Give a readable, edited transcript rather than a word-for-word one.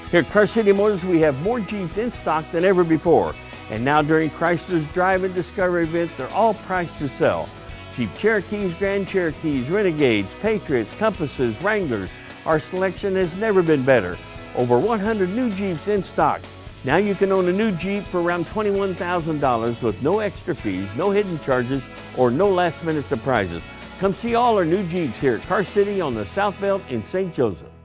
Here at Car City Motors, we have more Jeeps in stock than ever before. And now during Chrysler's Drive and Discover event, they're all priced to sell. Jeep Cherokees, Grand Cherokees, Renegades, Patriots, Compasses, Wranglers. Our selection has never been better. Over 100 new Jeeps in stock. Now you can own a new Jeep for around $21,000 with no extra fees, no hidden charges, or no last minute surprises. Come see all our new Jeeps here at Car City on the South Belt in St. Joseph.